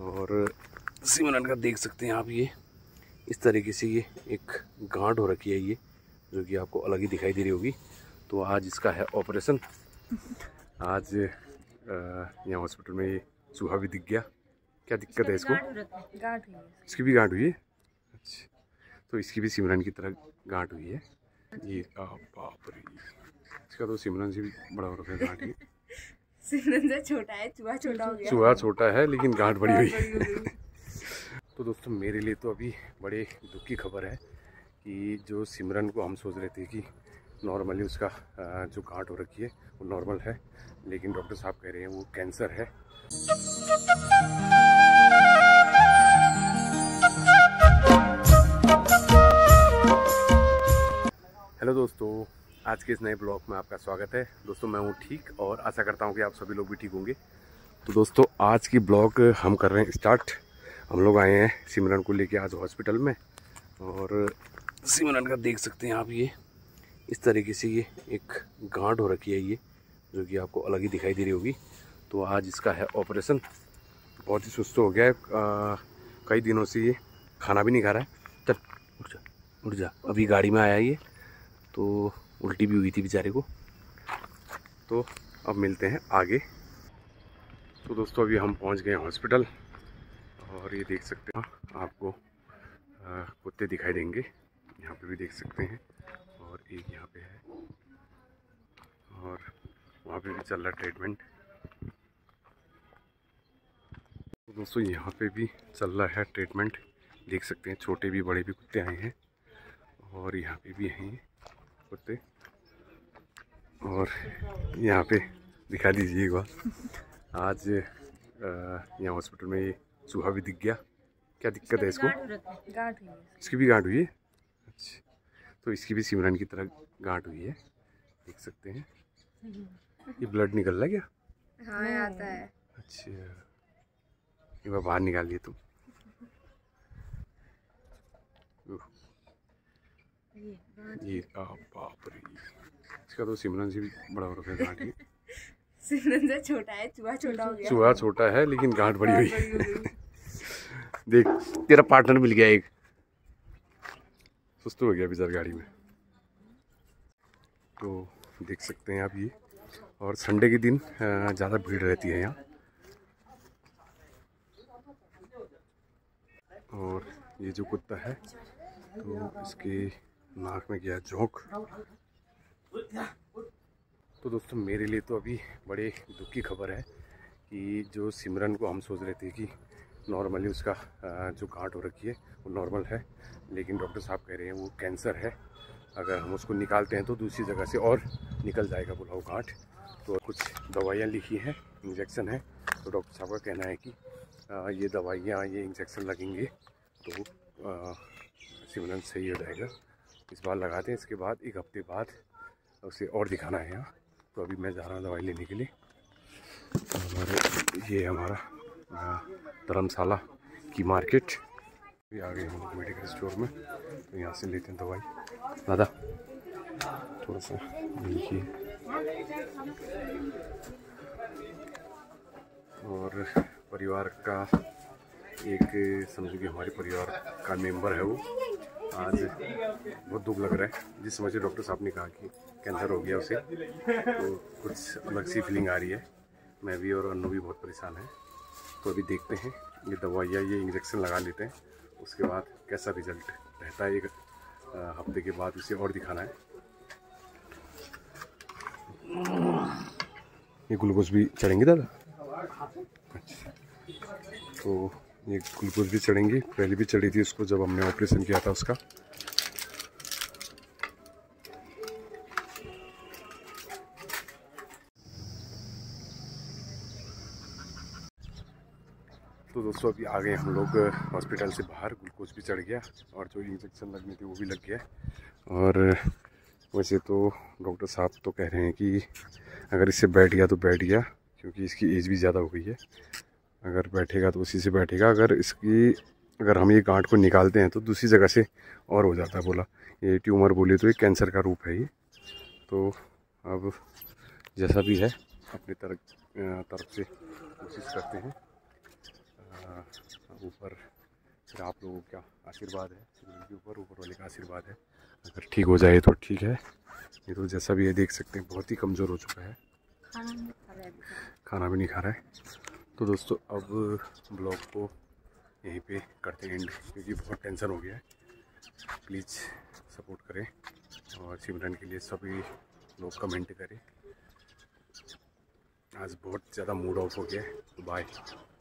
और सिमरन का देख सकते हैं आप, ये इस तरीके से ये एक गांठ हो रखी है, ये जो कि आपको अलग ही दिखाई दे रही होगी। तो आज इसका है ऑपरेशन। आज यहाँ हॉस्पिटल में ये चूहा भी दिख गया। क्या दिक्कत है इसको? गांठ हुई है। इसकी भी गांठ हुई है। अच्छा, तो इसकी भी सिमरन की तरह गांठ हुई है। ये बाप रे, इसका तो सिमरन से भी बड़ा हो रखा है गांठ। ये सिमरन से छोटा है, चूहा छोटा हो गया। चूहा छोटा है लेकिन गांठ बड़ी हुई है। तो दोस्तों मेरे लिए तो अभी बड़े दुख की खबर है कि जो सिमरन को हम सोच रहे थे कि नॉर्मली उसका जो गांठ हो रखी है वो नॉर्मल है, लेकिन डॉक्टर साहब कह रहे हैं वो कैंसर है। हेलो दोस्तों, आज के इस नए ब्लॉग में आपका स्वागत है। दोस्तों मैं हूँ ठीक और आशा करता हूँ कि आप सभी लोग भी ठीक होंगे। तो दोस्तों आज की ब्लॉग हम कर रहे हैं स्टार्ट। हम लोग आए हैं सिमरन को लेके आज हॉस्पिटल में, और सिमरन का देख सकते हैं आप, ये इस तरीके से ये एक गांठ हो रखी है, ये जो कि आपको अलग ही दिखाई दे रही होगी। तो आज इसका है ऑपरेशन। बहुत ही सुस्त हो गया है, कई दिनों से ये खाना भी नहीं खा रहा है। चल उठ जा। अभी गाड़ी में आया ये, तो उल्टी भी हुई थी बेचारे को। तो अब मिलते हैं आगे। तो दोस्तों अभी हम पहुंच गए हॉस्पिटल, और ये देख सकते हैं आपको कुत्ते दिखाई देंगे, यहाँ पे भी देख सकते हैं, और एक यहाँ पे है, और वहाँ पे भी चल रहा है ट्रीटमेंट। तो दोस्तों यहाँ पे भी चल रहा है ट्रीटमेंट, देख सकते हैं छोटे भी बड़े भी कुत्ते आए हैं, और यहाँ पे भी हैं कुत्ते। और यहाँ पे दिखा दीजिए एक बार, आज यहाँ हॉस्पिटल में ये चूहा भी दिख गया। क्या दिक्कत है इसको? गांठ हुई है। इसकी भी गांठ हुई है। अच्छा, तो इसकी भी सिमरन की तरह गांठ हुई है, देख सकते हैं। ये ब्लड निकल रहा है क्या? हाँ आता है। अच्छा, एक बार बाहर निकाल लिए तुम। ये बाप रे, इसका तो सिमरन से भी बड़ा हो रखा है गांठ। ये सिमरन से छोटा है, चूहा छोटा हो गया। चूहा छोटा है लेकिन गांठ बड़ी हुई है। देख तेरा पार्टनर मिल गया, एक सुस्त हो गया बेचारा गाड़ी में। तो देख सकते हैं आप ये, और संडे के दिन ज़्यादा भीड़ रहती है यहाँ। और ये जो कुत्ता है तो इसके नाक में गया जोंक। तो दोस्तों मेरे लिए तो अभी बड़े दुख की खबर है कि जो सिमरन को हम सोच रहे थे कि नॉर्मली उसका जो गांठ हो रखी है वो नॉर्मल है, लेकिन डॉक्टर साहब कह रहे हैं वो कैंसर है। अगर हम उसको निकालते हैं तो दूसरी जगह से और निकल जाएगा बोला वो गांठ। तो कुछ दवाइयाँ लिखी हैं, इंजेक्शन है। तो डॉक्टर साहब का कहना है कि ये दवाइयाँ, ये इंजेक्शन लगेंगे तो सिमरन सही हो जाएगा। इस बार लगाते हैं, इसके बाद एक हफ्ते बाद उसे और दिखाना है यहाँ। तो अभी मैं जा रहा हूँ दवाई लेने के लिए। और ये हमारा धर्मशाला की मार्केट। ये आ गए हम लोग मेडिकल स्टोर में, तो यहाँ से लेते हैं दवाई। दादा थोड़ा सा लिखिए। और परिवार का एक, समझो कि हमारे परिवार का मेंबर है वो। आज बहुत दुख लग रहा है, जिस समय से डॉक्टर साहब ने कहा कि कैंसर हो गया उसे, तो कुछ अलग सी फीलिंग आ रही है। मैं भी और अन्नू भी बहुत परेशान है। तो अभी देखते हैं, ये दवाइयाँ, ये इंजेक्शन लगा लेते हैं, उसके बाद कैसा रिजल्ट रहता है। एक हफ्ते के बाद उसे और दिखाना है। ये ग्लूकोज भी चढ़ेंगे दादा? अच्छा, तो ये ग्लूकोज भी चढ़ेंगी, पहले भी चढ़ी थी उसको जब हमने ऑपरेशन किया था उसका। तो दोस्तों अभी आ गए हम लोग हॉस्पिटल से बाहर। ग्लूकोज भी चढ़ गया, और जो इंजेक्शन लगने थे वो भी लग गया। और वैसे तो डॉक्टर साहब तो कह रहे हैं कि अगर इससे बैठ गया तो बैठ गया, क्योंकि इसकी एज भी ज़्यादा हो गई है। अगर बैठेगा तो उसी से बैठेगा, अगर हम ये गांठ को निकालते हैं तो दूसरी जगह से और हो जाता है बोला। ये ट्यूमर बोले तो ये कैंसर का रूप है ये। तो अब जैसा भी है अपनी तरफ से कोशिश करते हैं ऊपर फिर आप लोगों का आशीर्वाद है, सिमरन के ऊपर वाले का आशीर्वाद है। अगर ठीक हो जाए तो ठीक है, ये तो जैसा भी है देख सकते हैं बहुत ही कमज़ोर हो चुका है, खाना भी नहीं खा रहा है। तो दोस्तों अब ब्लॉग को यहीं पे करते हैं एंड, क्योंकि बहुत टेंशन हो गया है। प्लीज़ सपोर्ट करें और सिमरन के लिए सभी लोग कमेंट करें। आज बहुत ज़्यादा मूड ऑफ हो गया है। बाय।